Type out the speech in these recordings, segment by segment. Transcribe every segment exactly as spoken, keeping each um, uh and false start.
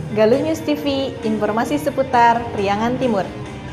Galuh News T V, informasi seputar Priangan Timur.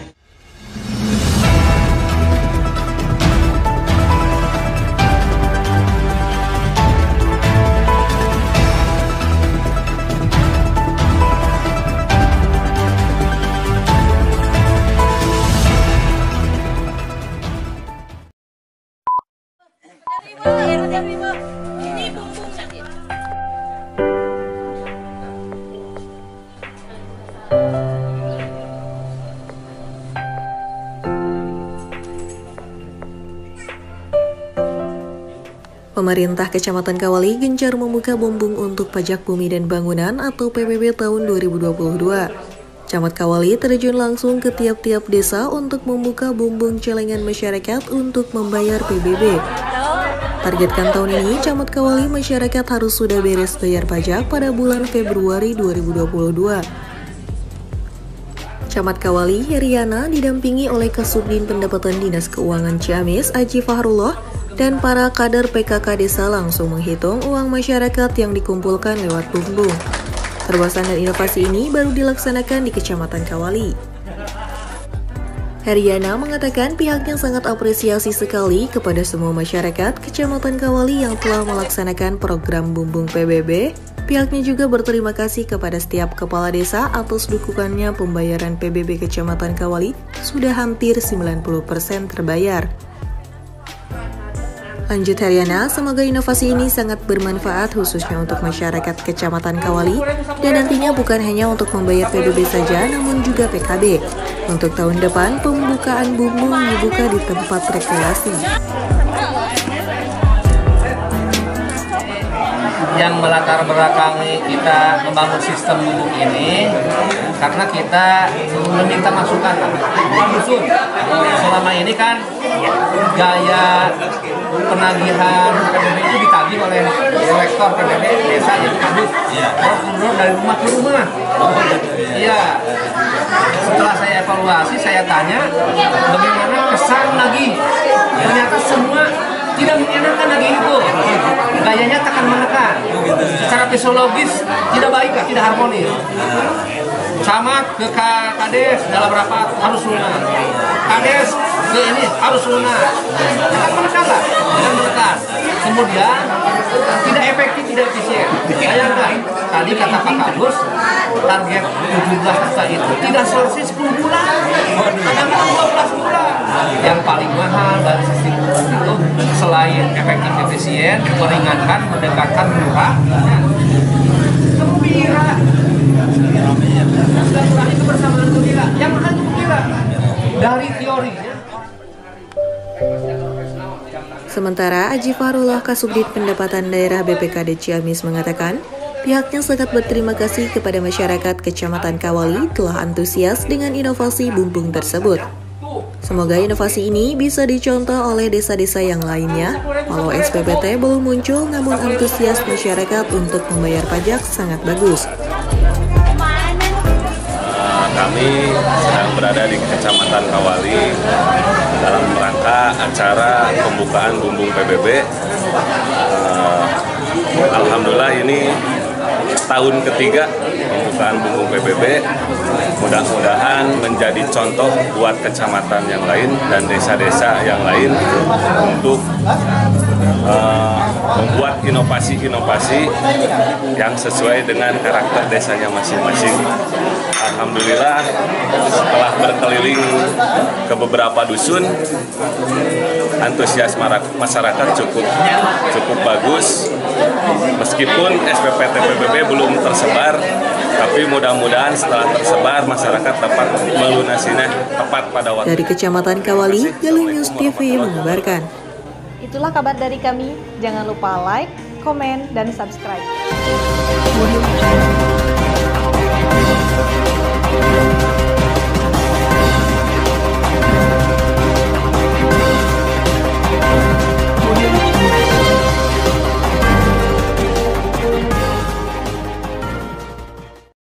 Pemerintah Kecamatan Kawali gencar membuka bumbung untuk pajak bumi dan bangunan atau P B B tahun dua ribu dua puluh dua. Camat Kawali terjun langsung ke tiap-tiap desa untuk membuka bumbung celengan masyarakat untuk membayar P B B. Targetkan tahun ini, Camat Kawali masyarakat harus sudah beres bayar pajak pada bulan Februari dua ribu dua puluh dua. Camat Kawali Heriana didampingi oleh Kasubdin Pendapatan Dinas Keuangan Ciamis Aji Fahrullah dan para kader P K K desa langsung menghitung uang masyarakat yang dikumpulkan lewat bumbung. Terobosan dan inovasi ini baru dilaksanakan di Kecamatan Kawali. Heriana mengatakan pihaknya sangat apresiasi sekali kepada semua masyarakat Kecamatan Kawali yang telah melaksanakan program bumbung P B B. Pihaknya juga berterima kasih kepada setiap kepala desa atas dukungannya pembayaran P B B Kecamatan Kawali sudah hampir sembilan puluh persen terbayar. Lanjut Heriana, semoga inovasi ini sangat bermanfaat khususnya untuk masyarakat Kecamatan Kawali dan nantinya bukan hanya untuk membayar P B B saja namun juga P K B. Untuk tahun depan, pembukaan bumbung dibuka di tempat rekreasi. Yang melatar belakangi kita membangun sistem bumbung ini karena kita meminta masukan Pak Dusun. Selama ini kan gaya penagihan P B B itu ditagih oleh kolektor P B B desa yaitu Kadus. Terus kemudian dari rumah ke rumah. Iya. Setelah saya evaluasi, saya tanya bagaimana kesan lagi. Ternyata semua tidak menyenangkan lagi itu. Gayanya tekan menekan. Secara fisiologis tidak baik, tidak harmonis. Camat ke Kades dalam rapat harus lunas. Kades ke ini harus lunas. Tekan menekan lah, tekan menekan. Kemudian tidak efektif, tidak efisien. Bayangkan, tadi kata Pak Kadus, target tujuh belas juta itu tidak selesai sepuluh bulan. Kadang-kadang dua belas bulan. Yang paling mahal dari sisi itu selain efektif efisien, meringankan, mendekatkan, murah, gembira. Silaturahmi kebersamaan gembira. Yang mahal itu gembira. Dari teorinya. Sementara Aji Fahrullah Kasubdit Pendapatan Daerah B P K D Ciamis mengatakan, pihaknya sangat berterima kasih kepada masyarakat Kecamatan Kawali telah antusias dengan inovasi bumbung tersebut. Semoga inovasi ini bisa dicontoh oleh desa-desa yang lainnya. Walau S P P T belum muncul, namun antusias masyarakat untuk membayar pajak sangat bagus. Kami sedang berada di Kecamatan Kawali dalam rangka acara pembukaan bumbung P B B. Uh, Alhamdulillah ini tahun ketiga pembukaan bumbung P B B. Mudah-mudahan menjadi contoh buat kecamatan yang lain dan desa-desa yang lain untuk uh, membuat inovasi-inovasi yang sesuai dengan karakter desanya masing-masing. Alhamdulillah setelah berkeliling ke beberapa dusun, antusias masyarakat cukup cukup bagus. Meskipun S P P T P B B belum tersebar, tapi mudah-mudahan setelah tersebar masyarakat dapat melunasinya tepat pada waktu. Dari Kecamatan Kawali, Galuh News T V mengabarkan. Itulah kabar dari kami. Jangan lupa like, komen, dan subscribe.